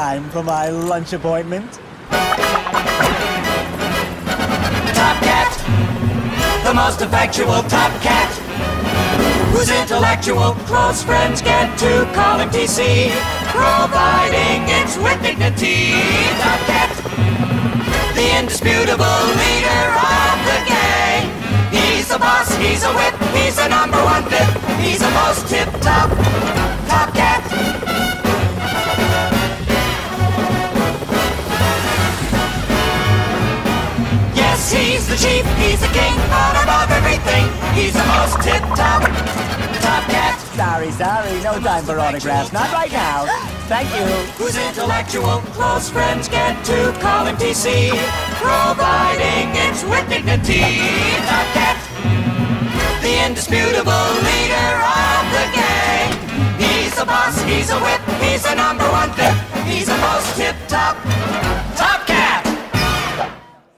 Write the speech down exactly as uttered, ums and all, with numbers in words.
time for my lunch appointment. Top Cat, the most effectual Top Cat, whose intellectual close friends get to call him T C, providing it with dignity. Top Cat, the indisputable leader of the gang. He's a boss, he's a whip, he's the number one fit, he's the most tip-top Top Cat. Yes, he's the chief, he's the king, but above everything, he's the most tip-top Top Cat. Sorry, sorry, no time for autographs. Not right now. Thank you. Whose intellectual close friends get to call him T C, providing it with dignity. Top Cat, the indisputable leader of the gang. He's the boss, he's a whip, he's the number one fit, he's the most tip-top